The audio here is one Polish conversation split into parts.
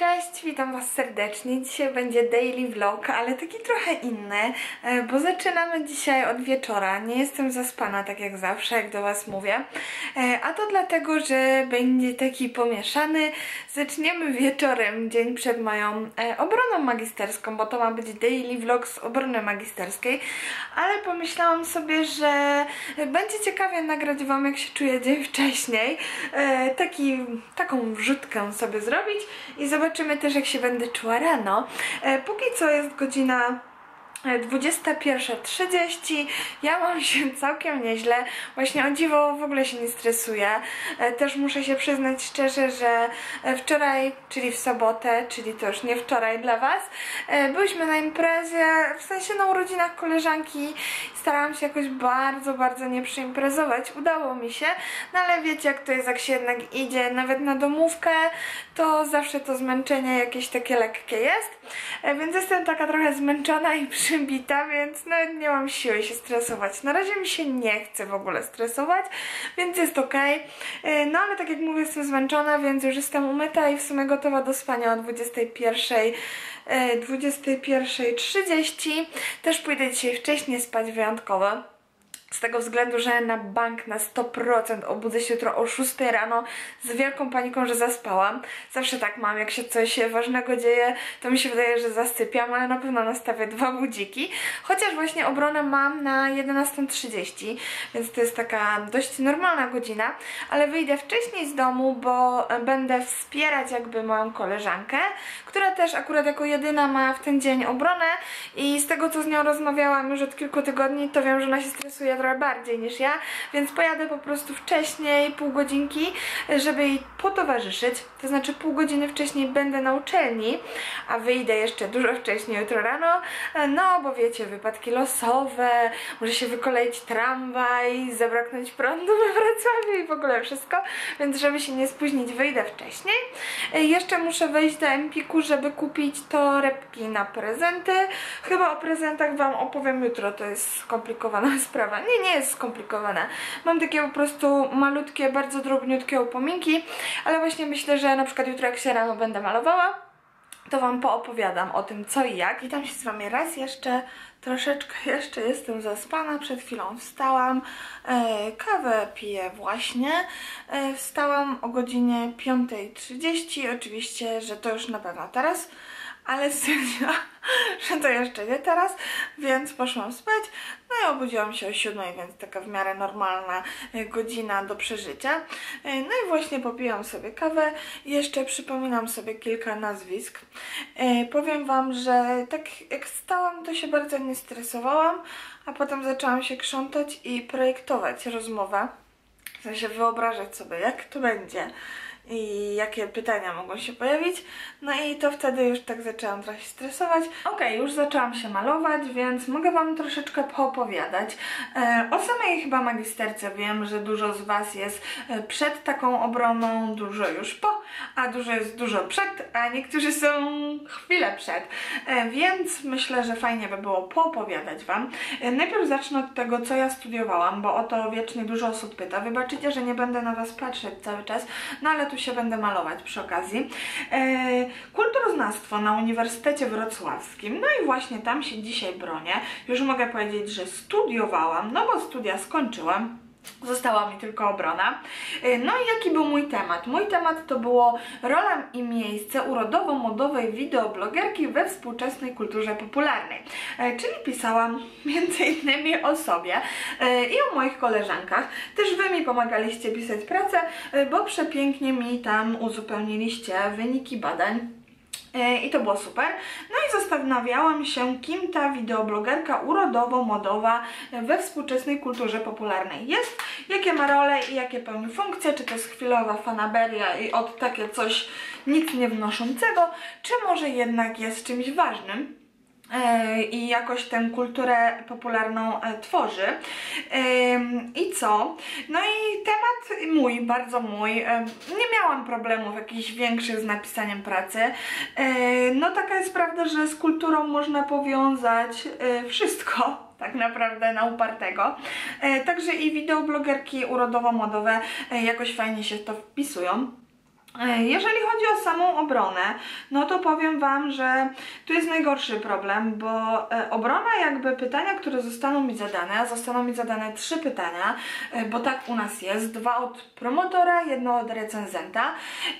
Cześć, witam Was serdecznie. Dzisiaj będzie daily vlog, ale taki trochę inny, bo zaczynamy dzisiaj od wieczora. Nie jestem zaspana, tak jak zawsze, jak do Was mówię. A to dlatego, że będzie taki pomieszany. Zaczniemy wieczorem, dzień przed moją obroną magisterską, bo to ma być daily vlog z obrony magisterskiej. Ale pomyślałam sobie, że będzie ciekawie nagrać Wam, jak się czuję dzień wcześniej. Taką wrzutkę sobie zrobić i zobaczymy też, jak się będę czuła rano. Póki co jest godzina 21:30. Ja mam się całkiem nieźle. Właśnie o dziwo w ogóle się nie stresuję. Też muszę się przyznać szczerze, że wczoraj, czyli w sobotę, czyli to już nie wczoraj dla Was, byliśmy na imprezie, w sensie na urodzinach koleżanki. Starałam się jakoś bardzo nie przyimprezować. Udało mi się, no ale wiecie, jak to jest, jak się jednak idzie nawet na domówkę, to zawsze to zmęczenie jakieś takie lekkie jest. Więc jestem taka trochę zmęczona i przybita, więc nawet nie mam siły się stresować. Na razie mi się nie chce w ogóle stresować, więc jest ok. No ale tak jak mówię, jestem zmęczona, więc już jestem umyta i w sumie gotowa do spania o 21:30. Też pójdę dzisiaj wcześniej spać wyjątkowo. Z tego względu, że na bank na 100% obudzę się jutro o 6 rano z wielką paniką, że zaspałam. Zawsze tak mam, jak się coś ważnego dzieje, to mi się wydaje, że zasypiam, ale na pewno nastawię 2 budziki. Chociaż właśnie obronę mam na 11:30, więc to jest taka dość normalna godzina, ale wyjdę wcześniej z domu, bo będę wspierać jakby moją koleżankę, która też akurat jako jedyna ma w ten dzień obronę i z tego, co z nią rozmawiałam już od kilku tygodni, to wiem, że ona się stresuje trochę bardziej niż ja, więc pojadę po prostu wcześniej, pół godzinki, żeby jej potowarzyszyć. To znaczy pół godziny wcześniej będę na uczelni, a wyjdę jeszcze dużo wcześniej jutro rano, no bo wiecie, wypadki losowe, może się wykoleić tramwaj, zabraknąć prądu we Wrocławiu i w ogóle wszystko, więc żeby się nie spóźnić, wyjdę wcześniej. Jeszcze muszę wejść do Empiku, żeby kupić torebki na prezenty. Chyba o prezentach Wam opowiem jutro, to jest skomplikowana sprawa. Nie jest skomplikowana. Mam takie po prostu malutkie, bardzo drobniutkie upominki, ale właśnie myślę, że na przykład jutro, jak się rano będę malowała, to Wam poopowiadam o tym, co i jak. Witam się z Wami raz jeszcze. Troszeczkę jeszcze jestem zaspana, przed chwilą wstałam, kawę piję właśnie, wstałam o godzinie 5:30, oczywiście, że to już na pewno teraz, ale stwierdziłam, że to jeszcze nie teraz, więc poszłam spać, no i obudziłam się o 7:00, więc taka w miarę normalna godzina do przeżycia. No i właśnie popijam sobie kawę i jeszcze przypominam sobie kilka nazwisk. Powiem Wam, że tak jak wstałam, to się bardzo nie stresowałam, a potem zaczęłam się krzątać i projektować rozmowę. W sensie wyobrażać sobie, jak to będzie i jakie pytania mogą się pojawić. No i to wtedy już tak zaczęłam trochę stresować. Okej, już zaczęłam się malować, więc mogę Wam troszeczkę poopowiadać. O samej chyba magisterce wiem, że dużo z Was jest przed taką obroną, dużo już po, a dużo przed, a niektórzy są chwilę przed. Więc myślę, że fajnie by było poopowiadać Wam. Najpierw zacznę od tego, co ja studiowałam, bo o to wiecznie dużo osób pyta. Wybaczycie, że nie będę na Was patrzeć cały czas, no ale tu się będę malować przy okazji. Kulturoznawstwo na Uniwersytecie Wrocławskim, no i właśnie tam się dzisiaj bronię. Już mogę powiedzieć, że studiowałam, no bo studia skończyłam. Została mi tylko obrona. No i jaki był mój temat? Mój temat to było rola i miejsce urodowo-modowej wideoblogerki we współczesnej kulturze popularnej. Czyli pisałam m.in. o sobie i o moich koleżankach. Też Wy mi pomagaliście pisać pracę, bo przepięknie mi tam uzupełniliście wyniki badań. I to było super. No i zastanawiałam się, kim ta wideoblogerka urodowo-modowa we współczesnej kulturze popularnej jest, jakie ma role i jakie pełni funkcje, czy to jest chwilowa fanaberia i od takie coś nic nie wnoszącego, czy może jednak jest czymś ważnym i jakoś tę kulturę popularną tworzy. I co? No i temat mój, bardzo mój. Nie miałam problemów jakichś większych z napisaniem pracy. No taka jest prawda, że z kulturą można powiązać wszystko. Tak naprawdę na upartego. Także i wideoblogerki urodowo-modowe jakoś fajnie się w to wpisują. Jeżeli chodzi o samą obronę, no to powiem Wam, że tu jest najgorszy problem, bo obrona jakby pytania, które zostaną mi zadane 3 pytania, bo tak u nas jest, 2 od promotora, 1 od recenzenta,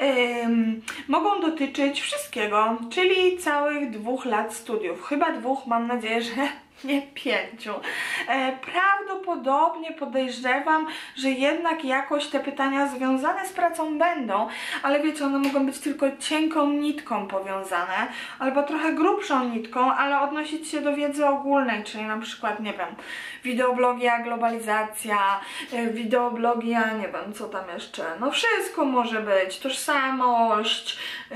mogą dotyczyć wszystkiego, czyli całych 2 lat studiów, chyba 2, mam nadzieję, że nie 5. Prawdopodobnie podejrzewam, że jednak jakoś te pytania związane z pracą będą, ale wiecie, one mogą być tylko cienką nitką powiązane, albo trochę grubszą nitką, ale odnosić się do wiedzy ogólnej, czyli na przykład, nie wiem, wideoblogia, globalizacja, wideoblogia, nie wiem, co tam jeszcze, no wszystko może być, tożsamość,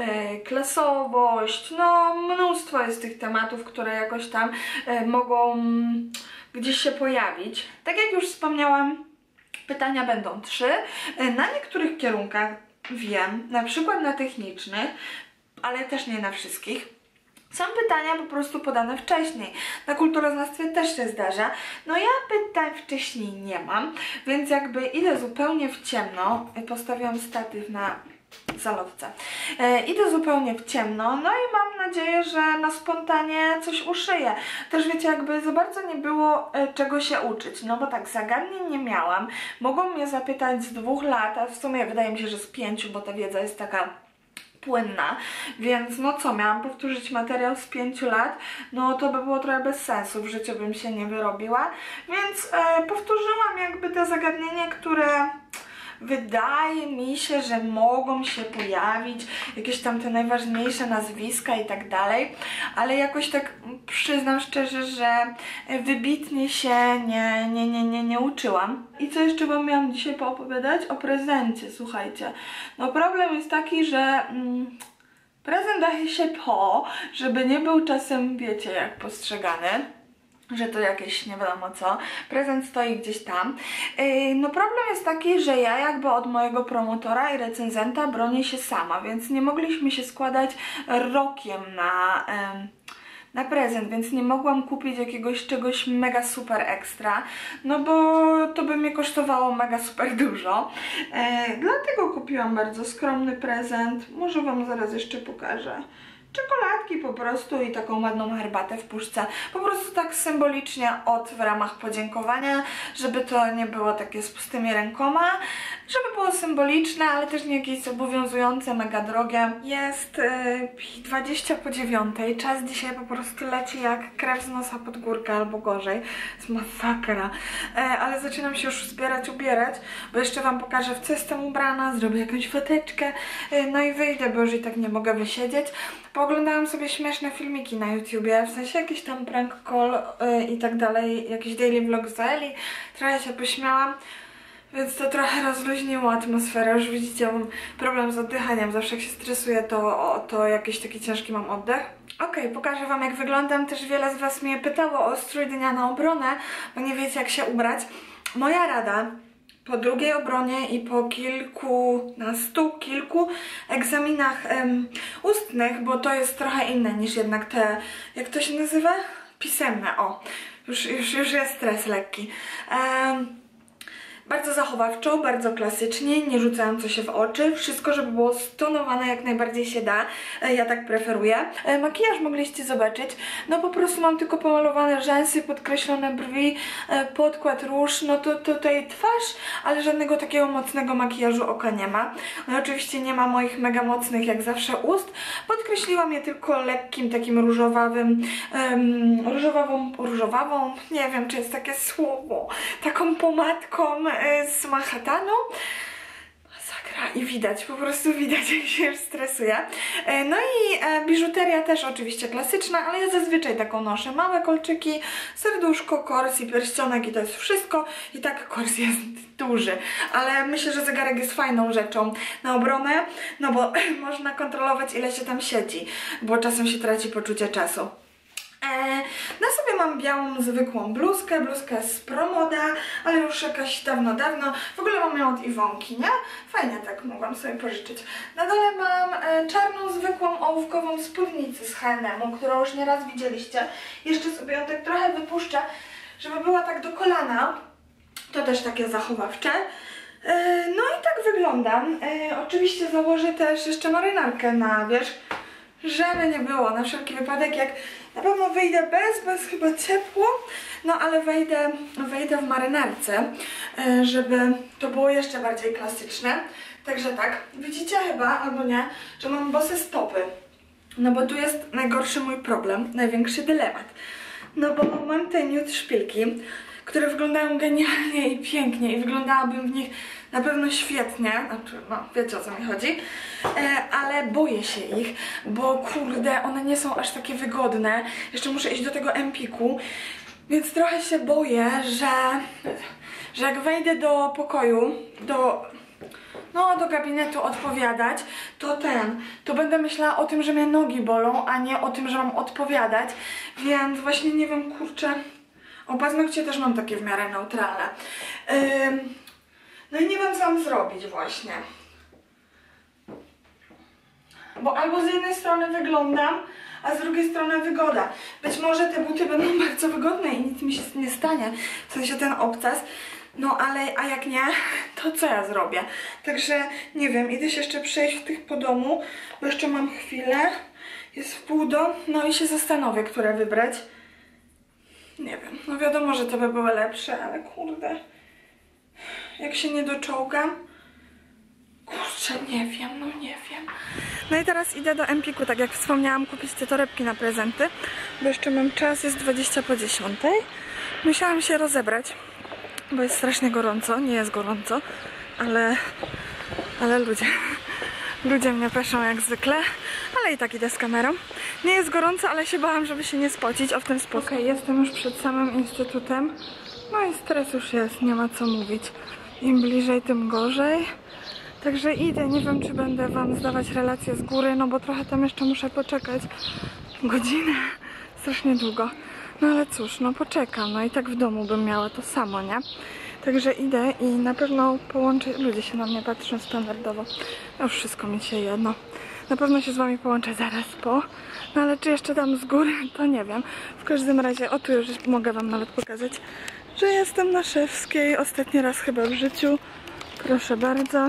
klasowość, no mnóstwo jest tych tematów, które jakoś tam mogą gdzieś się pojawić. Tak jak już wspomniałam, pytania będą 3. Na niektórych kierunkach wiem, na przykład na technicznych, ale też nie na wszystkich, są pytania po prostu podane wcześniej. Na kulturoznawstwie też się zdarza. No ja pytań wcześniej nie mam, więc jakby idę zupełnie w ciemno. Postawiłam statyw na zalotce. Idę zupełnie w ciemno, no i mam nadzieję, że na spontanie coś uszyję. Też wiecie, jakby za bardzo nie było czego się uczyć, no bo tak, zagadnień nie miałam. Mogą mnie zapytać z 2 lat, a w sumie wydaje mi się, że z 5, bo ta wiedza jest taka płynna, więc no co, miałam powtórzyć materiał z 5 lat, no to by było trochę bez sensu, w życiu bym się nie wyrobiła, więc powtórzyłam jakby te zagadnienia, które wydaje mi się, że mogą się pojawić, jakieś tam te najważniejsze nazwiska i tak dalej, ale jakoś tak przyznam szczerze, że wybitnie się nie uczyłam. I co jeszcze Wam miałam dzisiaj poopowiadać? O prezencie, słuchajcie. No problem jest taki, że prezent daje się żeby nie był czasem, wiecie, jak postrzegany, że to jakieś nie wiadomo co, prezent stoi gdzieś tam. No problem jest taki, że ja jakby od mojego promotora i recenzenta bronię się sama, więc nie mogliśmy się składać rokiem na prezent, więc nie mogłam kupić jakiegoś czegoś mega super ekstra, no bo to by mnie kosztowało mega super dużo. Dlatego kupiłam bardzo skromny prezent, może Wam zaraz jeszcze pokażę. Czekoladki po prostu i taką ładną herbatę w puszce. Po prostu tak symbolicznie w ramach podziękowania, żeby to nie było takie z pustymi rękoma, żeby było symboliczne, ale też nie jakieś zobowiązujące, mega drogie. Jest 8:20, czas dzisiaj po prostu leci jak krew z nosa pod górkę albo gorzej. Jest masakra. Ale zaczynam się już zbierać, ubierać, bo jeszcze Wam pokażę, w co jestem ubrana, zrobię jakąś foteczkę, no i wyjdę, bo już i tak nie mogę wysiedzieć. Pooglądałam sobie śmieszne filmiki na YouTubie, w sensie jakiś tam prank call i tak dalej, jakiś daily vlog z Eli, trochę się pośmiałam, więc to trochę rozluźniło atmosferę. Już widzicie, mam problem z oddychaniem, zawsze jak się stresuję, to jakiś taki ciężki mam oddech. Okej, pokażę Wam, jak wyglądam. Też wiele z Was mnie pytało o strój dnia na obronę, bo nie wiecie, jak się ubrać. Moja rada: po drugiej obronie i po kilku egzaminach ustnych, bo to jest trochę inne niż jednak te, jak to się nazywa? Pisemne, o. Już jest stres lekki. Bardzo zachowawczo, bardzo klasycznie, nie rzucająco się w oczy. Wszystko, żeby było stonowane jak najbardziej się da. Ja tak preferuję. Makijaż mogliście zobaczyć. No po prostu mam tylko pomalowane rzęsy, podkreślone brwi, podkład róż, no to tutaj twarz, ale żadnego takiego mocnego makijażu oka nie ma. No oczywiście nie ma moich mega mocnych jak zawsze ust. Podkreśliłam je tylko lekkim takim różowawym, różowawą, nie wiem czy jest takie słowo, taką pomadką z Manhattanu. Masakra. I widać, po prostu widać, jak się już stresuje. No i biżuteria też oczywiście klasyczna, ale ja zazwyczaj taką noszę. Małe kolczyki, serduszko, kors i pierścionek i to jest wszystko. I tak kors jest duży, ale myślę, że zegarek jest fajną rzeczą na obronę, no bo można kontrolować, ile się tam siedzi, bo czasem się traci poczucie czasu. Na sobie mam białą, zwykłą bluzkę, bluzkę z Promoda, ale już jakaś dawno. W ogóle mam ją od Iwonki, nie? Fajnie tak mogłam sobie pożyczyć. Na dole mam czarną, zwykłą, ołówkową spódnicę z H&M-u, którą już nieraz widzieliście. Jeszcze sobie ją tak trochę wypuszczę, żeby była tak do kolana. To też takie zachowawcze. No i tak wyglądam. Oczywiście założę też jeszcze marynarkę na wierzch, żeby nie było, na wszelki wypadek, jak na pewno wyjdę bez chyba ciepło, no ale wejdę w marynarce, żeby to było jeszcze bardziej klasyczne. Także tak, widzicie chyba, albo nie, że mam bose stopy. No bo tu jest najgorszy mój problem, największy dylemat. No bo mam te nude szpilki, które wyglądają genialnie i pięknie i wyglądałabym w nich na pewno świetnie, znaczy, no wiecie o co mi chodzi, ale boję się ich, bo kurde, one nie są aż takie wygodne. Jeszcze muszę iść do tego Empiku, więc trochę się boję, że jak wejdę do pokoju, do gabinetu odpowiadać, to będę myślała o tym, że mnie nogi bolą, a nie o tym, że mam odpowiadać, więc właśnie nie wiem, kurczę, o paznokcie też mam takie w miarę neutralne. No i nie wiem, co mam zrobić właśnie. Bo albo z jednej strony wyglądam, a z drugiej strony wygoda. Być może te buty będą bardzo wygodne i nic mi się nie stanie, w sensie ten obcas. No ale, a jak nie, to co ja zrobię? Także nie wiem, idę się jeszcze przejść po domu, bo jeszcze mam chwilę. Jest w pół do, no i się zastanowię, które wybrać. Nie wiem, no wiadomo, że to by były lepsze, ale kurde, jak się nie doczołgam, kurczę, nie wiem, no nie wiem. No i teraz idę do Empiku, tak jak wspomniałam, kupić te torebki na prezenty, bo jeszcze mam czas, jest 20:50. Musiałam się rozebrać, bo jest strasznie gorąco, nie jest gorąco, ale ludzie mnie peszą jak zwykle, ale i tak idę z kamerą. Nie jest gorąco, ale się bałam, żeby się nie spocić, o w ten sposób. Okay, jestem już przed samym instytutem, no i stres już jest, nie ma co mówić. Im bliżej, tym gorzej. Także idę, nie wiem, czy będę wam zdawać relacje z góry, no bo trochę tam jeszcze muszę poczekać. Godzinę, strasznie długo. No ale cóż, no poczekam, no i tak w domu bym miała to samo, nie? Także idę i na pewno połączę, ludzie się na mnie patrzą standardowo, już wszystko mi się jedno. Na pewno się z wami połączę zaraz po, no ale czy jeszcze tam z góry, to nie wiem. W każdym razie, o tu już mogę wam nawet pokazać, że jestem na Szewskiej, ostatni raz chyba w życiu, proszę bardzo.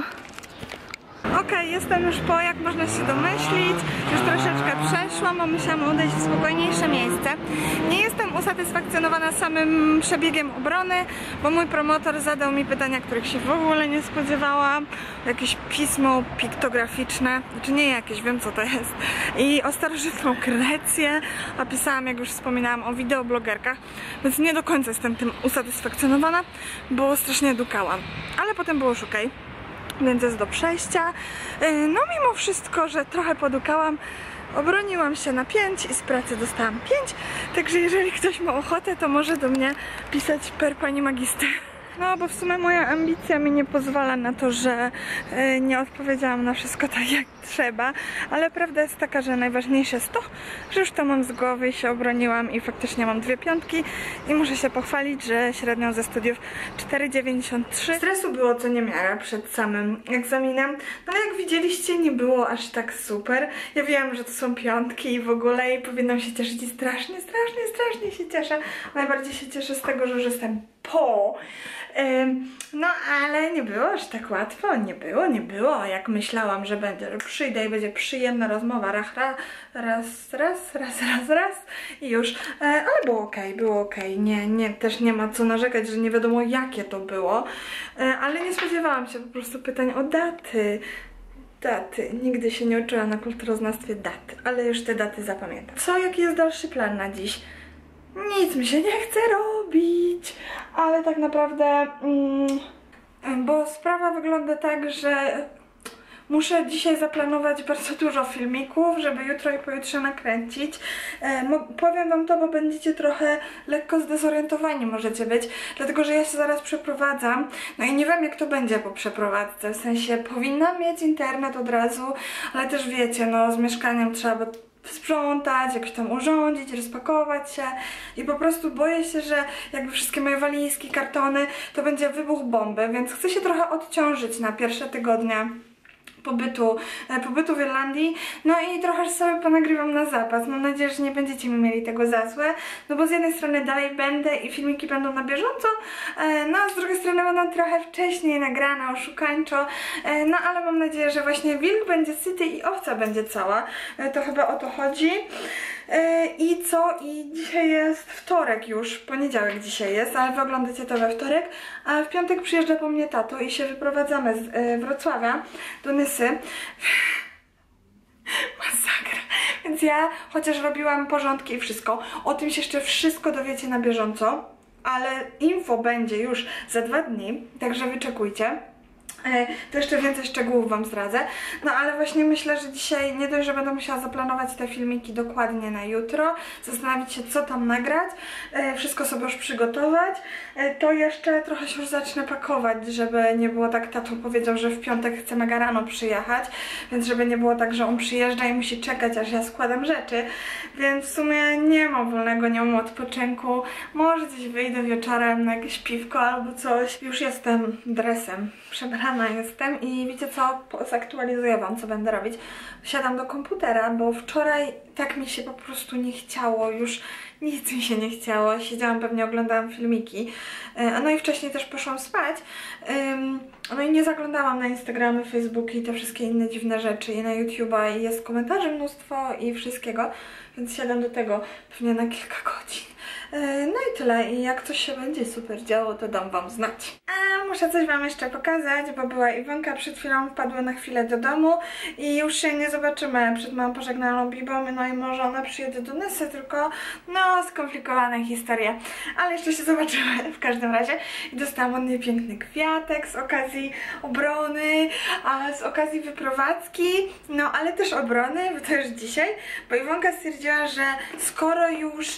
Okej, jestem już po, jak można się domyślić, już troszeczkę przeszłam, bo musiałam odejść w spokojniejsze miejsce. Nie jestem usatysfakcjonowana samym przebiegiem obrony, bo mój promotor zadał mi pytania, których się w ogóle nie spodziewałam. Jakieś pismo piktograficzne, znaczy nie jakieś, wiem co to jest. I o starożytną Grecję, a pisałam, jak już wspominałam, o wideoblogerkach, więc nie do końca jestem tym usatysfakcjonowana, bo strasznie dukałam. Ale potem było już okej. Więc jest do przejścia. No mimo wszystko, że trochę podukałam, obroniłam się na 5 i z pracy dostałam 5. Także jeżeli ktoś ma ochotę, to może do mnie pisać per pani magister. No bo w sumie moja ambicja mi nie pozwala na to, że nie odpowiedziałam na wszystko tak jak trzeba, ale prawda jest taka, że najważniejsze jest to, że już to mam z głowy i się obroniłam i faktycznie mam 2 piątki i muszę się pochwalić, że średnią ze studiów 4,93. Stresu było co niemiara przed samym egzaminem, no ale jak widzieliście, nie było aż tak super. Ja wiem, że to są piątki i w ogóle i powinnam się cieszyć i strasznie się cieszę. Najbardziej się cieszę z tego, że już jestem po. No ale nie było aż tak łatwo, nie było, jak myślałam, że będzie, że przyjdę i będzie przyjemna rozmowa, raz i już, ale było okej, też nie ma co narzekać, że nie wiadomo jakie to było, ale nie spodziewałam się po prostu pytań o daty, nigdy się nie uczyłam na kulturoznawstwie daty, ale już te daty zapamiętam. Jaki jest dalszy plan na dziś? Nic mi się nie chce robić, ale tak naprawdę, bo sprawa wygląda tak, że muszę dzisiaj zaplanować bardzo dużo filmików, żeby jutro i pojutrze nakręcić. Powiem wam to, bo będziecie trochę lekko zdezorientowani możecie być, dlatego że ja się zaraz przeprowadzam, no i nie wiem jak to będzie po przeprowadzce, w sensie powinnam mieć internet od razu, ale też wiecie, no z mieszkaniem trzeba sprzątać, jakoś tam urządzić, rozpakować się i po prostu boję się, że jakby wszystkie moje walizki, kartony, to będzie wybuch bomby, więc chcę się trochę odciążyć na pierwsze tygodnie pobytu w Irlandii. No i trochę sobie ponagrywam na zapas. Mam nadzieję, że nie będziecie mi mieli tego za złe, no bo z jednej strony dalej będę i filmiki będą na bieżąco, no a z drugiej strony będą trochę wcześniej nagrane, oszukańczo, no ale mam nadzieję, że właśnie wilk będzie syty i owca będzie cała. To chyba o to chodzi. I co? I dzisiaj jest wtorek już, poniedziałek dzisiaj jest, ale wy oglądacie to we wtorek, a w piątek przyjeżdża po mnie tato i się wyprowadzamy z Wrocławia do Nysy. Masakra. Więc ja, chociaż robiłam porządki i wszystko, o tym się jeszcze wszystko dowiecie na bieżąco, ale info będzie już za 2 dni, także wyczekujcie. To jeszcze więcej szczegółów wam zdradzę. No ale właśnie myślę, że dzisiaj nie dość, że będę musiała zaplanować te filmiki dokładnie na jutro, zastanowić się, co tam nagrać, wszystko sobie już przygotować, to jeszcze trochę się już zacznę pakować, żeby nie było tak, tato powiedział, że w piątek chce mega rano przyjechać, więc żeby nie było tak, że on przyjeżdża i musi czekać, aż ja składam rzeczy, więc w sumie nie mam wolnego, nie mam odpoczynku, może gdzieś wyjdę wieczorem na jakieś piwko albo coś. Już jestem dresem przebrana jestem i wiecie co, zaktualizuję wam, co będę robić. Siadam do komputera, bo wczoraj tak mi się po prostu nie chciało, już nic mi się nie chciało, siedziałam, pewnie oglądałam filmiki, no i wcześniej też poszłam spać, no i nie zaglądałam na Instagramy, Facebooki i te wszystkie inne dziwne rzeczy i na YouTube'a i jest komentarzy mnóstwo i wszystkiego, więc siadam do tego pewnie na kilka godzin. No i tyle. I jak coś się będzie super działo, to dam wam znać. A muszę coś wam jeszcze pokazać, bo była Iwonka przed chwilą, wpadła na chwilę do domu i już się nie zobaczymy przed moją pożegnalną Bibą, no i może ona przyjedzie do Nysy, tylko no skomplikowane historie, ale jeszcze się zobaczymy w każdym razie. I dostałam od niej piękny kwiatek z okazji obrony, a z okazji wyprowadzki, no ale też obrony, bo to już dzisiaj, bo Iwonka stwierdziła, że skoro już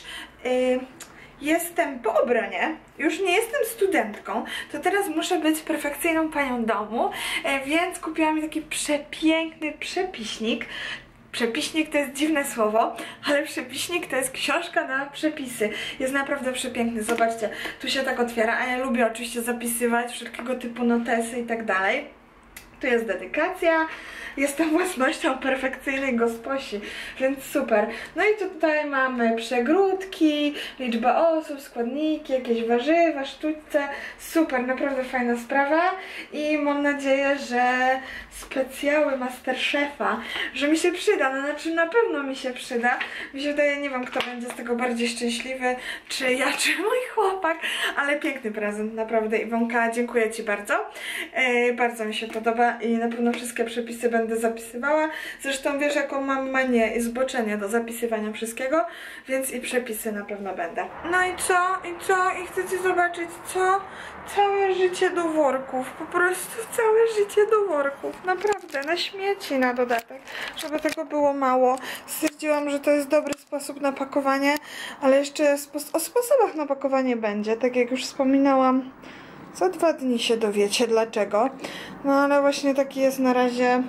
jestem po obronie, już nie jestem studentką, to teraz muszę być perfekcyjną panią domu, więc kupiłam mi taki przepiękny przepiśnik. Przepiśnik to jest dziwne słowo, ale przepiśnik to jest książka na przepisy. Jest naprawdę przepiękny, zobaczcie, tu się tak otwiera, a ja lubię oczywiście zapisywać wszelkiego typu notesy i tak dalej. Tu jest dedykacja, jestem własnością perfekcyjnej gosposi, więc super. No i tutaj mamy przegródki, liczbę osób, składniki, jakieś warzywa, sztućce. Super, naprawdę fajna sprawa i mam nadzieję, że specjały Masterchefa, że mi się przyda, no znaczy na pewno mi się przyda. Mi się wydaje, nie wiem kto będzie z tego bardziej szczęśliwy, czy ja, czy mój chłopak, ale piękny prezent, naprawdę Iwonka, dziękuję ci bardzo. Bardzo mi się podoba i na pewno wszystkie przepisy będę zapisywała. Zresztą wiesz, jaką mam manię i zboczenie do zapisywania wszystkiego, więc i przepisy na pewno będę. No i co? I co? I chcecie zobaczyć co? Całe życie do worków. Po prostu całe życie do worków. Naprawdę, na śmieci na dodatek. Żeby tego było mało. Stwierdziłam, że to jest dobry sposób na pakowanie, ale jeszcze o sposobach na pakowanie będzie. Tak jak już wspominałam, za 2 dni się dowiecie dlaczego. No ale właśnie taki jest na razie...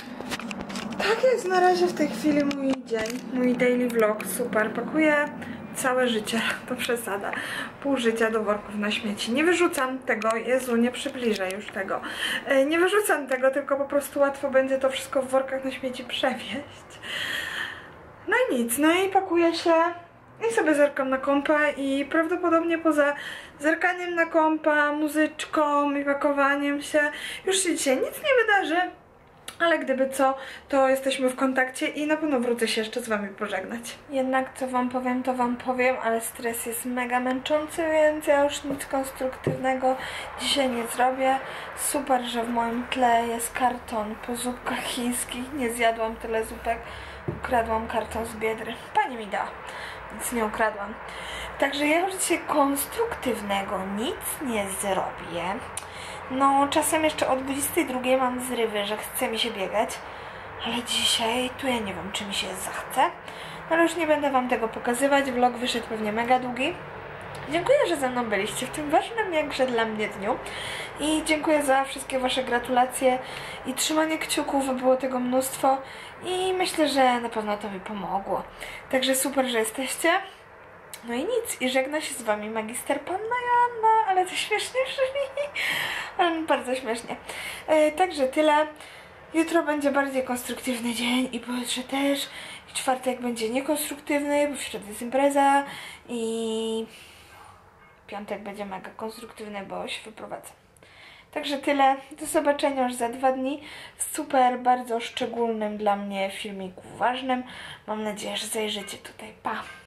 Tak jest na razie w tej chwili mój dzień. Mój daily vlog. Super. Pakuję całe życie. To przesada. Pół życia do worków na śmieci. Nie wyrzucam tego. Jezu, nie przybliżę już tego. Nie wyrzucam tego, tylko po prostu łatwo będzie to wszystko w workach na śmieci przewieźć. No i nic. No i pakuję się... I sobie zerkam na kompa i prawdopodobnie poza zerkaniem na kompa, muzyczką i pakowaniem się już się dzisiaj nic nie wydarzy, ale gdyby co, to jesteśmy w kontakcie i na pewno wrócę się jeszcze z wami pożegnać. Jednak co wam powiem, to wam powiem, ale stres jest mega męczący, więc ja już nic konstruktywnego dzisiaj nie zrobię. Super, że w moim tle jest karton po zupkach chińskich, nie zjadłam tyle zupek, ukradłam karton z Biedry. Pani mi da. Nic nie ukradłam. Także ja już dzisiaj konstruktywnego nic nie zrobię. No, czasem jeszcze o 22 mam zrywy, że chce mi się biegać. Ale dzisiaj, tu ja nie wiem, czy mi się zachce. No, ale już nie będę wam tego pokazywać. Vlog wyszedł pewnie mega długi. Dziękuję, że ze mną byliście w tym ważnym jakże dla mnie dniu. I dziękuję za wszystkie wasze gratulacje i trzymanie kciuków, było tego mnóstwo. I myślę, że na pewno to mi pomogło. Także super, że jesteście. No i nic. I żegna się z wami magister Panna Joanna. Ale to śmiesznie brzmi. Bardzo śmiesznie. Także tyle. Jutro będzie bardziej konstruktywny dzień i pojutrze też. I czwartek będzie niekonstruktywny, bo w środę jest impreza. I piątek będzie mega konstruktywny, bo się wyprowadzę. Także tyle. Do zobaczenia już za 2 dni w super, bardzo szczególnym dla mnie filmiku ważnym. Mam nadzieję, że zajrzycie tutaj. Pa!